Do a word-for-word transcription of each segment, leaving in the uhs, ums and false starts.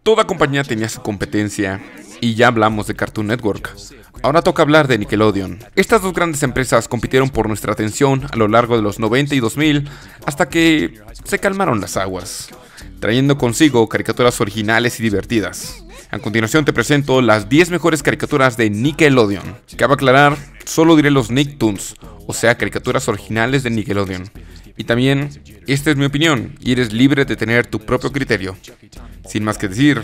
Toda compañía tenía su competencia, y ya hablamos de Cartoon Network. Ahora toca hablar de Nickelodeon. Estas dos grandes empresas compitieron por nuestra atención a lo largo de los noventa y dos mil, hasta que se calmaron las aguas, trayendo consigo caricaturas originales y divertidas. A continuación te presento las diez mejores caricaturas de Nickelodeon. Cabe aclarar, solo diré los Nicktoons, o sea, caricaturas originales de Nickelodeon. Y también, esta es mi opinión, y eres libre de tener tu propio criterio. Sin más que decir,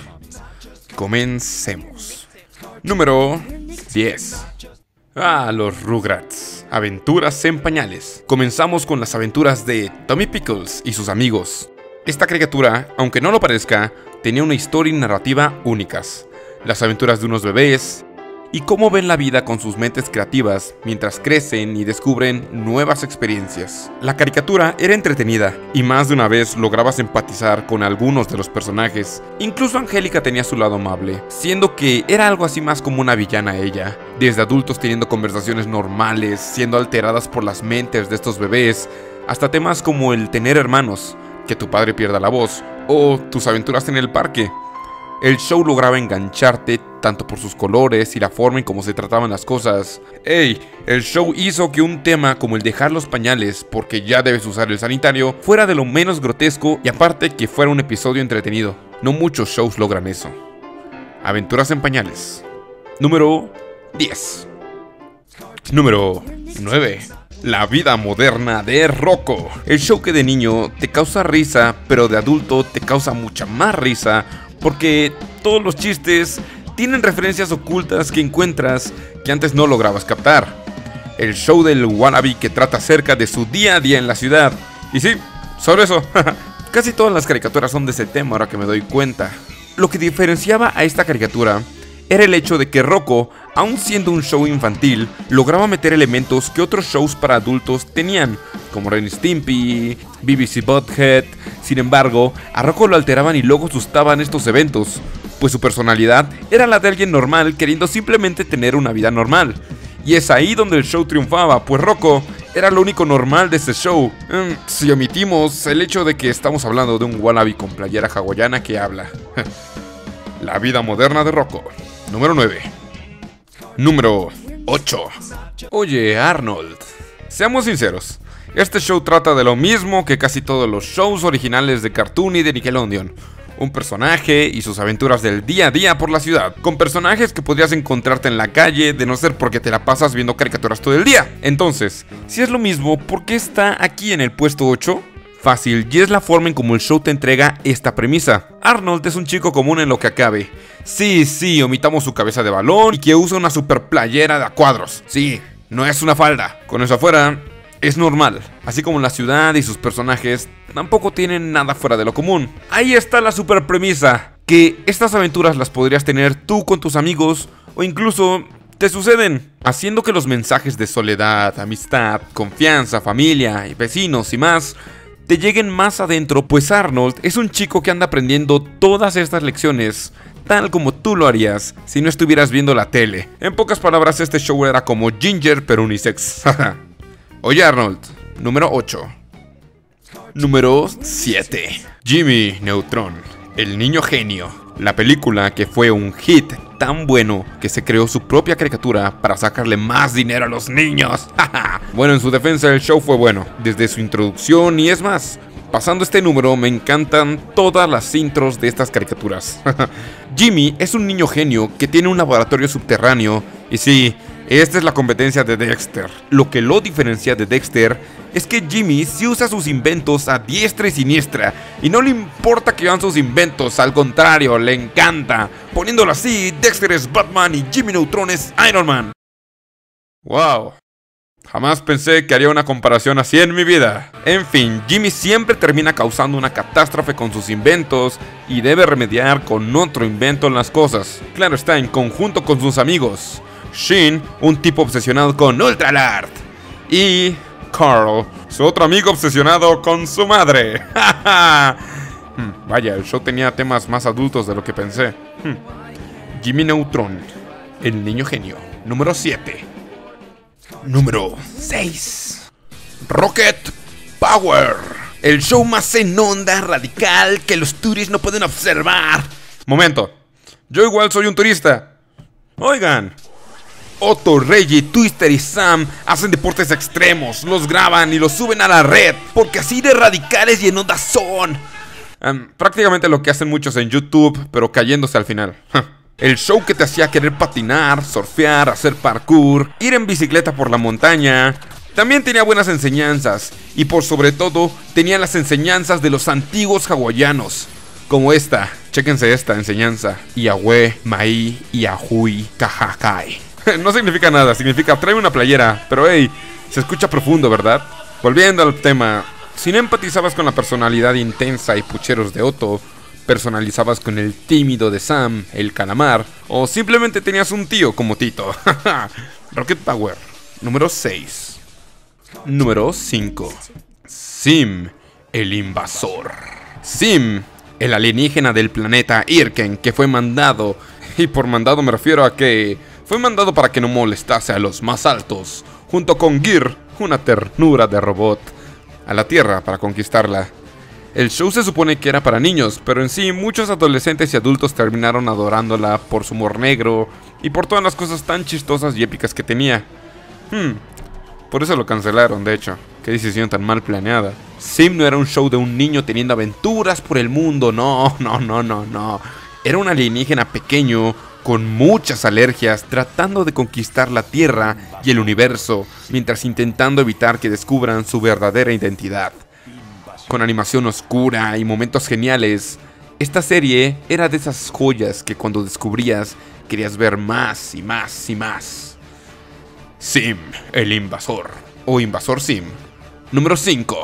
comencemos. Número diez. Ah, los Rugrats. Aventuras en pañales. Comenzamos con las aventuras de Tommy Pickles y sus amigos. Esta caricatura, aunque no lo parezca, tenía una historia y narrativa únicas. Las aventuras de unos bebés y cómo ven la vida con sus mentes creativas mientras crecen y descubren nuevas experiencias. La caricatura era entretenida y más de una vez lograbas empatizar con algunos de los personajes. Incluso Angélica tenía su lado amable, siendo que era algo así más como una villana ella. Desde adultos teniendo conversaciones normales, siendo alteradas por las mentes de estos bebés, hasta temas como el tener hermanos, que tu padre pierda la voz, o tus aventuras en el parque. El show lograba engancharte tanto por sus colores y la forma en cómo se trataban las cosas. ¡Ey! El show hizo que un tema como el dejar los pañales porque ya debes usar el sanitario fuera de lo menos grotesco y aparte que fuera un episodio entretenido. No muchos shows logran eso. Aventuras en pañales. Número diez. Número nueve. La vida moderna de Rocco. El show que de niño te causa risa, pero de adulto te causa mucha más risa, porque todos los chistes tienen referencias ocultas que encuentras que antes no lograbas captar. El show del wannabe que trata acerca de su día a día en la ciudad. Y sí, sobre eso. Casi todas las caricaturas son de ese tema ahora que me doy cuenta. Lo que diferenciaba a esta caricatura era el hecho de que Rocco, aun siendo un show infantil, lograba meter elementos que otros shows para adultos tenían, como Ren y Stimpy, B B C Butthead. Sin embargo, a Rocco lo alteraban y luego asustaban estos eventos, pues su personalidad era la de alguien normal queriendo simplemente tener una vida normal. Y es ahí donde el show triunfaba, pues Rocco era lo único normal de ese show. Mm, si omitimos el hecho de que estamos hablando de un wannabe con playera hawaiana que habla. La vida moderna de Rocco. Número nueve. Número ocho. Oye, Arnold. Seamos sinceros, este show trata de lo mismo que casi todos los shows originales de Cartoon y de Nickelodeon. Un personaje y sus aventuras del día a día por la ciudad, con personajes que podrías encontrarte en la calle de no ser porque te la pasas viendo caricaturas todo el día. Entonces, si es lo mismo, ¿por qué está aquí en el puesto ocho? Fácil, y es la forma en como el show te entrega esta premisa. Arnold es un chico común en lo que acabe. Sí, sí, omitamos su cabeza de balón y que usa una super playera de a cuadros. Sí, no es una falda. Con eso afuera, es normal. Así como la ciudad y sus personajes tampoco tienen nada fuera de lo común. Ahí está la super premisa, que estas aventuras las podrías tener tú con tus amigos o incluso te suceden, haciendo que los mensajes de soledad, amistad, confianza, familia, y vecinos y más te lleguen más adentro, pues Arnold es un chico que anda aprendiendo todas estas lecciones, tal como tú lo harías si no estuvieras viendo la tele. En pocas palabras, este show era como Ginger pero unisex. Oye, Arnold. Número ocho. Número siete. Jimmy Neutron, el niño genio. La película que fue un hit tan bueno que se creó su propia caricatura para sacarle más dinero a los niños. Bueno, en su defensa el show fue bueno, desde su introducción y es más, pasando este número me encantan todas las intros de estas caricaturas. Jimmy es un niño genio que tiene un laboratorio subterráneo y sí, esta es la competencia de Dexter. Lo que lo diferencia de Dexter es que Jimmy sí usa sus inventos a diestra y siniestra y no le importa que vean sus inventos, al contrario, le encanta. Poniéndolo así, Dexter es Batman y Jimmy Neutron es Iron Man. Wow, jamás pensé que haría una comparación así en mi vida. En fin, Jimmy siempre termina causando una catástrofe con sus inventos y debe remediar con otro invento en las cosas. Claro está, en conjunto con sus amigos. Shin, un tipo obsesionado con Ultralord. Y Carl, su otro amigo obsesionado con su madre. hmm, Vaya, el show tenía temas más adultos de lo que pensé. hmm. Jimmy Neutron, el niño genio. Número siete. Número seis. Rocket Power, el show más en onda radical que los turis no pueden observar. Momento. Yo igual soy un turista. Oigan. Otto, Reggie, Twister y Sam hacen deportes extremos, los graban y los suben a la red, porque así de radicales y en onda son. Um, prácticamente lo que hacen muchos en YouTube, pero cayéndose al final. El show que te hacía querer patinar, surfear, hacer parkour, ir en bicicleta por la montaña. También tenía buenas enseñanzas, y por sobre todo, tenía las enseñanzas de los antiguos hawaianos. Como esta, chéquense esta enseñanza. Yahweh, Mai, Yahui, Kahakai. No significa nada, significa trae una playera, pero hey, se escucha profundo, ¿verdad? Volviendo al tema, si no empatizabas con la personalidad intensa y pucheros de Otto, personalizabas con el tímido de Sam, el calamar, o simplemente tenías un tío como Tito. Rocket Power, número seis. Número cinco. Sim, el invasor. Sim, el alienígena del planeta Irken que fue mandado, y por mandado me refiero a que fue mandado para que no molestase a los más altos, junto con Gear, una ternura de robot, a la Tierra para conquistarla. El show se supone que era para niños, pero en sí muchos adolescentes y adultos terminaron adorándola por su humor negro y por todas las cosas tan chistosas y épicas que tenía. Hmm, por eso lo cancelaron, de hecho. Qué decisión tan mal planeada. Sim no era un show de un niño teniendo aventuras por el mundo, no, no, no, no, no. Era un alienígena pequeño con muchas alergias, tratando de conquistar la Tierra y el universo, mientras intentando evitar que descubran su verdadera identidad. Con animación oscura y momentos geniales, esta serie era de esas joyas que cuando descubrías querías ver más y más y más. Sim, el invasor, o Invasor Sim. Número cinco.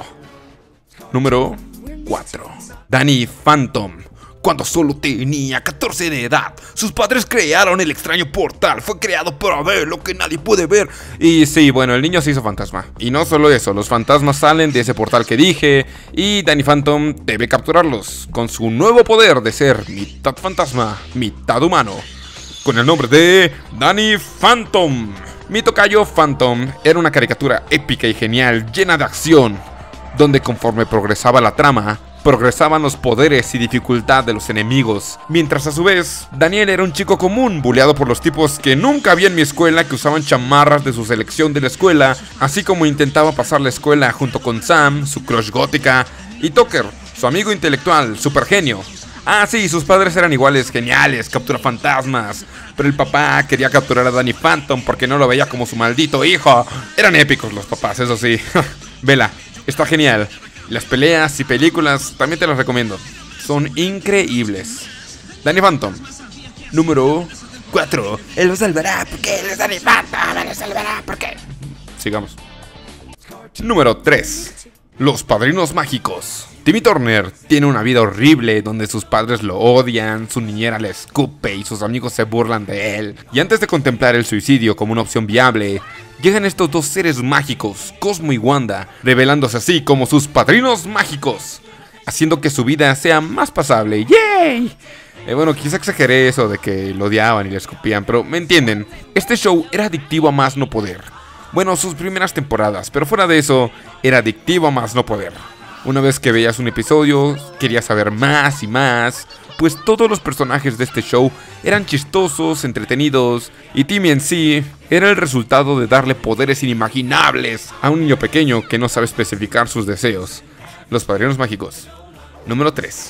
Número cuatro. Danny Phantom. Cuando solo tenía catorce de edad, sus padres crearon el extraño portal. Fue creado para ver lo que nadie puede ver. Y sí, bueno, el niño se hizo fantasma. Y no solo eso, los fantasmas salen de ese portal que dije, y Danny Phantom debe capturarlos con su nuevo poder de ser mitad fantasma, mitad humano, con el nombre de Danny Phantom. Mi tocayo Phantom era una caricatura épica y genial, llena de acción, donde conforme progresaba la trama, progresaban los poderes y dificultad de los enemigos, mientras a su vez, Daniel era un chico común, buleado por los tipos que nunca había en mi escuela, que usaban chamarras de su selección de la escuela, así como intentaba pasar la escuela junto con Sam, su crush gótica, y Tucker, su amigo intelectual, super genio. Ah, sí, sus padres eran iguales, geniales, captura fantasmas, pero el papá quería capturar a Danny Phantom porque no lo veía como su maldito hijo. Eran épicos los papás, eso sí. Vela, está genial. Las peleas y películas también te las recomiendo. Son increíbles. Danny Phantom. Número cuatro. Él lo salvará porque él es Danny Phantom. Él lo salvará porque... Sigamos. Número tres. Los Padrinos Mágicos. Timmy Turner tiene una vida horrible donde sus padres lo odian, su niñera le escupe y sus amigos se burlan de él. Y antes de contemplar el suicidio como una opción viable, llegan estos dos seres mágicos, Cosmo y Wanda, revelándose así como sus padrinos mágicos, haciendo que su vida sea más pasable. ¡Yay! Eh, bueno, quizá exageré eso de que lo odiaban y le escupían, pero me entienden. Este show era adictivo a más no poder. Bueno, sus primeras temporadas, pero fuera de eso, era adictivo a más no poder. Una vez que veías un episodio, querías saber más y más, pues todos los personajes de este show eran chistosos, entretenidos, y Timmy en sí era el resultado de darle poderes inimaginables a un niño pequeño que no sabe especificar sus deseos. Los Padrinos Mágicos. Número tres.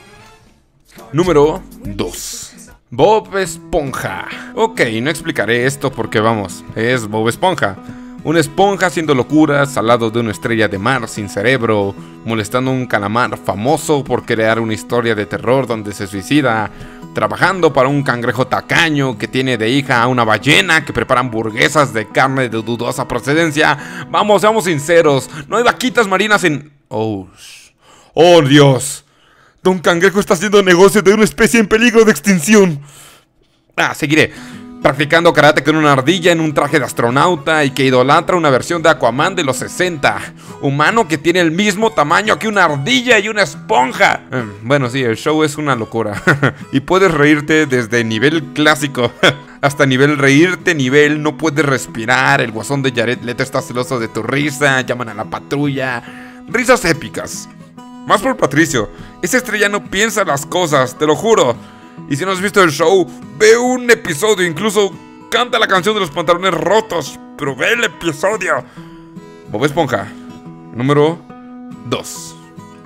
Número dos. Bob Esponja. Ok, no explicaré esto porque vamos, es Bob Esponja. Una esponja haciendo locuras al lado de una estrella de mar sin cerebro, molestando a un calamar famoso por crear una historia de terror donde se suicida, trabajando para un cangrejo tacaño que tiene de hija a una ballena que prepara hamburguesas de carne de dudosa procedencia. Vamos, seamos sinceros, no hay vaquitas marinas en... Oh, oh Dios, Don Cangrejo está haciendo negocio de una especie en peligro de extinción. Ah, seguiré. Practicando karate con una ardilla en un traje de astronauta y que idolatra una versión de Aquaman de los sesenta. Humano que tiene el mismo tamaño que una ardilla y una esponja. Bueno, sí, el show es una locura. Y puedes reírte desde nivel clásico hasta nivel reírte, nivel no puedes respirar. El guasón de Jared Leto está celoso de tu risa. Llaman a la patrulla. Risas épicas. Más por Patricio. Esa estrella no piensa las cosas, te lo juro. Y si no has visto el show, ve un episodio, incluso canta la canción de los pantalones rotos, pero ve el episodio. Bob Esponja, número dos.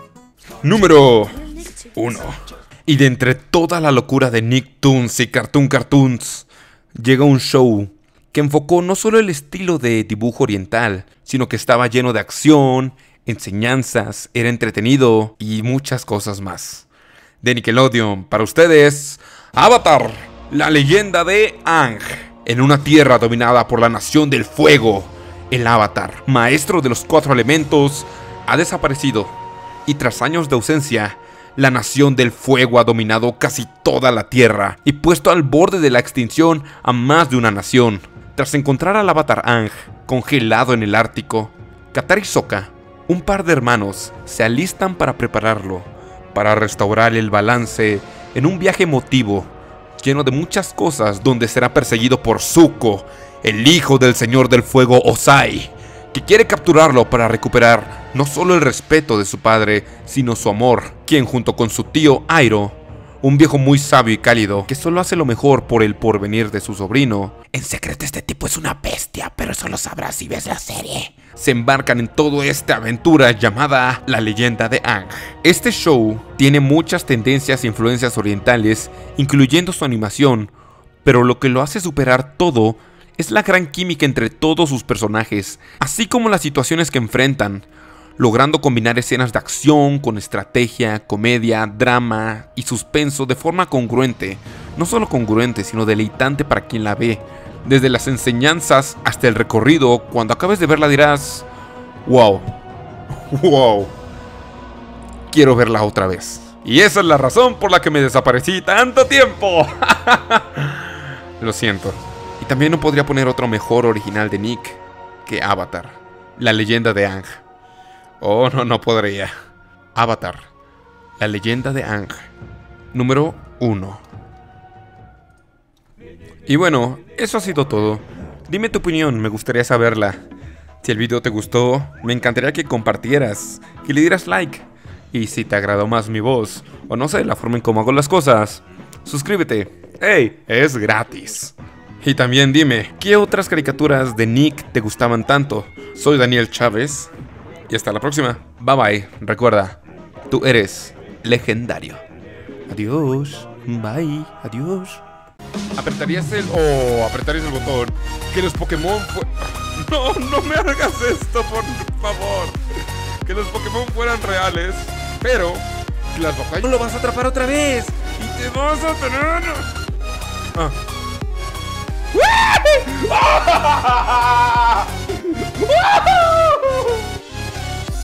Número uno. Y de entre toda la locura de Nicktoons y Cartoon Cartoons, llega un show que enfocó no solo el estilo de dibujo oriental, sino que estaba lleno de acción, enseñanzas, era entretenido y muchas cosas más. De Nickelodeon, para ustedes, Avatar, la leyenda de Aang. En una tierra dominada por la nación del fuego, el Avatar, maestro de los cuatro elementos, ha desaparecido. Y tras años de ausencia, la nación del fuego ha dominado casi toda la tierra y puesto al borde de la extinción a más de una nación. Tras encontrar al Avatar Aang congelado en el Ártico, Katara y Sokka, un par de hermanos, se alistan para prepararlo, para restaurar el balance en un viaje emotivo, lleno de muchas cosas, donde será perseguido por Zuko, el hijo del señor del fuego Ozai, que quiere capturarlo para recuperar no solo el respeto de su padre, sino su amor, quien junto con su tío Iroh, un viejo muy sabio y cálido, que solo hace lo mejor por el porvenir de su sobrino. En secreto este tipo es una bestia, pero eso lo sabrás si ves la serie. Se embarcan en toda esta aventura llamada La Leyenda de Aang. Este show tiene muchas tendencias e influencias orientales, incluyendo su animación, pero lo que lo hace superar todo es la gran química entre todos sus personajes, así como las situaciones que enfrentan, logrando combinar escenas de acción con estrategia, comedia, drama y suspenso de forma congruente. No solo congruente, sino deleitante para quien la ve. Desde las enseñanzas hasta el recorrido, cuando acabes de verla dirás: wow, wow, quiero verla otra vez. Y esa es la razón por la que me desaparecí tanto tiempo. Lo siento. Y también no podría poner otro mejor original de Nick que Avatar, la leyenda de Aang. Oh, no, no podría. Avatar, la leyenda de Aang, número uno. Y bueno, eso ha sido todo. Dime tu opinión, me gustaría saberla. Si el video te gustó, me encantaría que compartieras, que le dieras like. Y si te agradó más mi voz, o no sé, la forma en cómo hago las cosas, suscríbete. ¡Hey! Es gratis. Y también dime, ¿qué otras caricaturas de Nick te gustaban tanto? Soy Daniel Chávez. Y hasta la próxima. Bye bye. Recuerda, tú eres legendario. Adiós. Bye. Adiós. Apretarías el... Oh, apretarías el botón. Que los Pokémon fue... No, no me hagas esto, por favor. Que los Pokémon fueran reales, pero que las batallas... No lo vas a atrapar otra vez. Y te vas a tener... Ah.